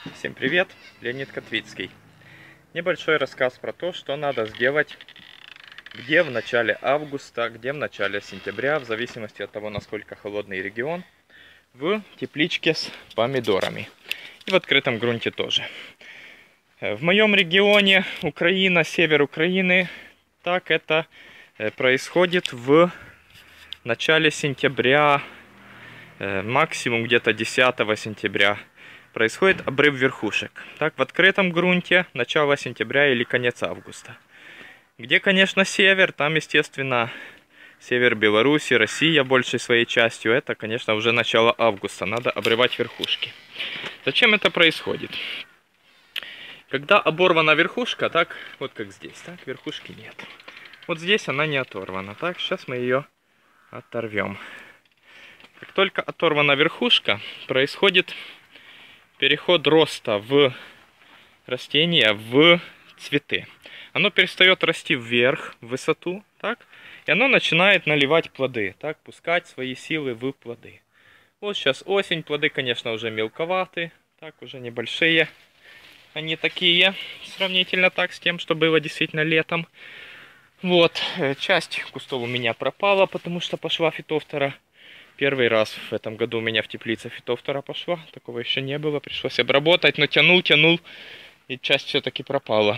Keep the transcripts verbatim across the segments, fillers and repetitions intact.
Всем привет, Леонид Котвицкий. Небольшой рассказ про то, что надо сделать, где в начале августа, где в начале сентября, в зависимости от того, насколько холодный регион, в тепличке с помидорами. И в открытом грунте тоже. В моем регионе, Украина, север Украины, так это происходит в начале сентября, максимум где-то десятого сентября. Происходит обрыв верхушек. Так, в открытом грунте начало сентября или конец августа. Где, конечно, север, там, естественно, север Беларуси, Россия большей своей частью, это, конечно, уже начало августа. Надо обрывать верхушки. Зачем это происходит? Когда оборвана верхушка, так, вот как здесь, так, верхушки нет. Вот здесь она не оторвана, так, сейчас мы ее оторвем. Как только оторвана верхушка, происходит переход роста в растения в цветы. Оно перестает расти вверх, в высоту, так, и оно начинает наливать плоды, так, пускать свои силы в плоды. Вот сейчас осень, плоды, конечно, уже мелковаты, так, уже небольшие. Они такие, сравнительно так с тем, что было действительно летом. Вот, часть кустов у меня пропала, потому что пошла фитофтора. Первый раз в этом году у меня в теплице фитофтора пошла. Такого еще не было. Пришлось обработать, но тянул, тянул. И часть все-таки пропала.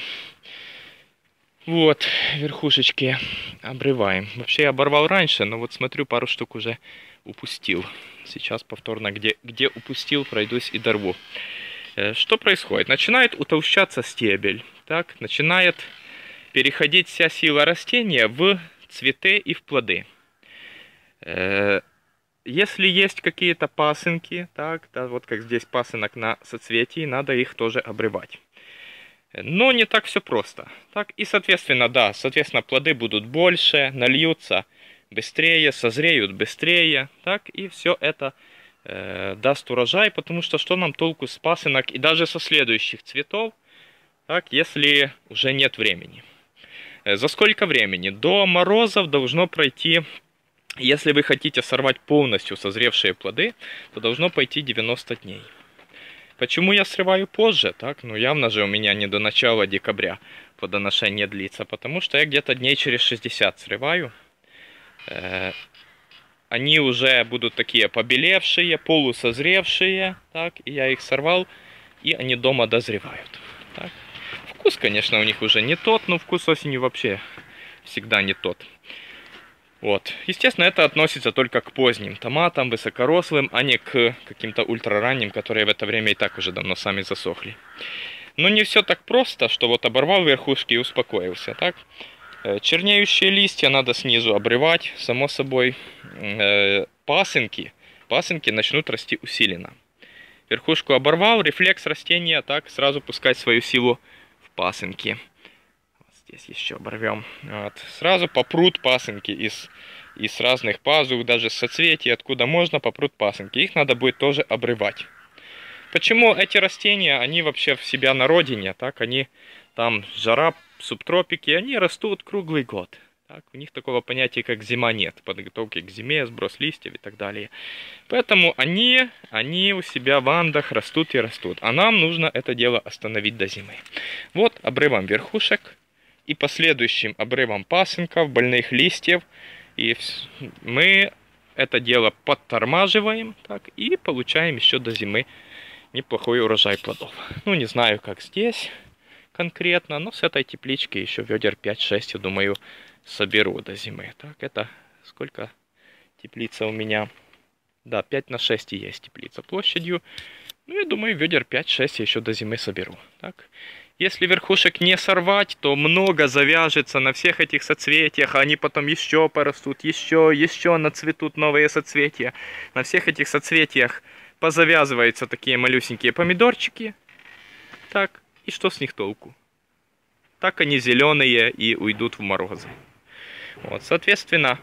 Вот, верхушечки обрываем. Вообще я оборвал раньше, но вот смотрю, пару штук уже упустил. Сейчас повторно, где, где упустил, пройдусь и дорву. Что происходит? Начинает утолщаться стебель. Так, начинает переходить вся сила растения в цветы и в плоды. Если есть какие-то пасынки, так, да, вот как здесь пасынок на соцветии, надо их тоже обрывать. Но не так все просто. Так, и, соответственно, да, соответственно, плоды будут больше, нальются быстрее, созреют быстрее, так, и все это э, даст урожай, потому что что нам толку с пасынок и даже со следующих цветов, так, если уже нет времени. За сколько времени? До морозов должно пройти... Если вы хотите сорвать полностью созревшие плоды, то должно пойти девяносто дней. Почему я срываю позже? Так, ну явно же у меня не до начала декабря плодоношение длится, потому что я где-то дней через шестьдесят срываю. Э, они уже будут такие побелевшие, полусозревшие, так, и я их сорвал, и они дома дозревают. Так. Вкус, конечно, у них уже не тот, но вкус осенью вообще всегда не тот. Вот. Естественно, это относится только к поздним томатам, высокорослым, а не к каким-то ультраранним, которые в это время и так уже давно сами засохли. Но не все так просто, что вот оборвал верхушки и успокоился. Так? Чернеющие листья надо снизу обрывать, само собой. Пасынки, пасынки начнут расти усиленно. Верхушку оборвал, рефлекс растения, так, сразу пускать свою силу в пасынки. Здесь еще оборвем. Вот. Сразу попрут пасынки из, из разных пазух, даже соцветий, откуда можно, попрут пасынки. Их надо будет тоже обрывать. Почему эти растения, они вообще в себя на родине, так, они там жара, субтропики, они растут круглый год. Так, у них такого понятия, как зима, нет. Подготовки к зиме, сброс листьев и так далее. Поэтому они, они у себя в андах растут и растут. А нам нужно это дело остановить до зимы. Вот обрывом верхушек. И последующим обрывом пасынков, больных листьев. И мы это дело подтормаживаем, так, и получаем еще до зимы неплохой урожай плодов. Ну, не знаю, как здесь конкретно, но с этой теплички еще ведер пять-шесть, я думаю, соберу до зимы. Так, это сколько теплица у меня? Да, пять на шесть и есть теплица площадью. Ну, я думаю, ведер пять-шесть я еще до зимы соберу. Так. Если верхушек не сорвать, то много завяжется на всех этих соцветиях, а они потом еще порастут, еще, еще нацветут новые соцветия. На всех этих соцветиях позавязываются такие малюсенькие помидорчики. Так, и что с них толку? Так они зеленые и уйдут в морозы. Вот, соответственно,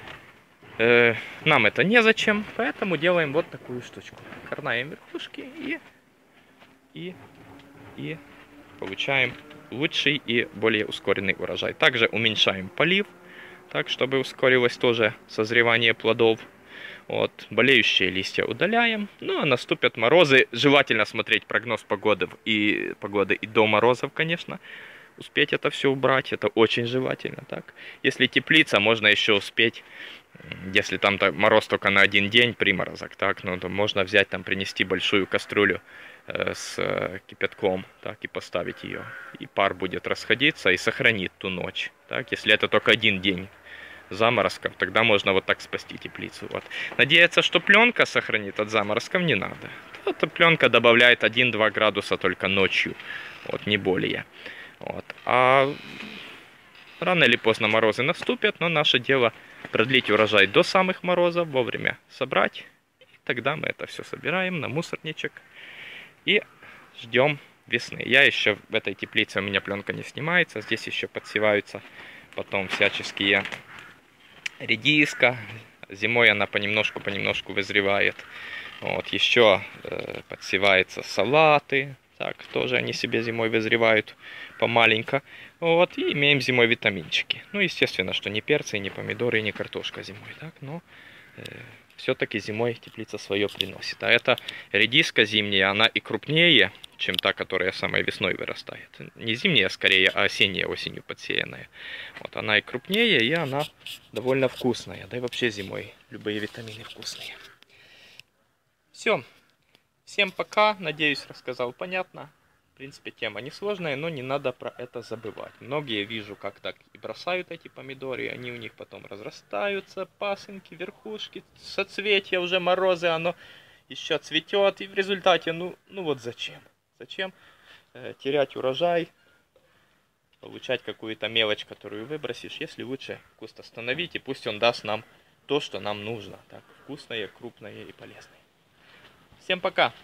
э, нам это незачем, поэтому делаем вот такую штучку. Корнаем верхушки и... и... и... получаем лучший и более ускоренный урожай. Также уменьшаем полив, так, чтобы ускорилось тоже созревание плодов. Вот, болеющие листья удаляем. Ну, а наступят морозы. Желательно смотреть прогноз погоды и, погоды и до морозов, конечно. Успеть это все убрать, это очень желательно. Так? Если теплица, можно еще успеть, если там мороз только на один день, приморозок, так, ну, то можно взять, там, принести большую кастрюлю э, с э, кипятком, так, и поставить ее. И пар будет расходиться и сохранит ту ночь. Так? Если это только один день заморозков, тогда можно вот так спасти теплицу. Вот. Надеяться, что пленка сохранит от заморозков, не надо. Эта пленка добавляет один-два градуса только ночью, вот, не более. Вот. А рано или поздно морозы наступят, но наше дело продлить урожай до самых морозов, вовремя собрать. И тогда мы это все собираем на мусорничек и ждем весны. Я еще в этой теплице, у меня пленка не снимается, здесь еще подсеваются потом всяческие редиска. Зимой она понемножку-понемножку вызревает. Вот, еще э, подсеваются салаты. Так, тоже они себе зимой вызревают помаленько. Вот, и имеем зимой витаминчики. Ну, естественно, что не перцы, не помидоры, не картошка зимой. Так, но э, все-таки зимой теплица свое приносит. А эта редиска зимняя, она и крупнее, чем та, которая самой весной вырастает. Не зимняя, скорее, а осенняя, осенью подсеянная. Вот она и крупнее, и она довольно вкусная. Да и вообще зимой любые витамины вкусные. Все. Всем пока. Надеюсь, рассказал понятно. В принципе, тема несложная, но не надо про это забывать. Многие вижу, как так и бросают эти помидоры, они у них потом разрастаются, пасынки, верхушки, соцветия, уже морозы, оно еще цветет, и в результате, ну, ну вот зачем? Зачем э, терять урожай, получать какую-то мелочь, которую выбросишь, если лучше куст остановить, и пусть он даст нам то, что нам нужно. Так, вкусное, крупное и полезное. Всем пока!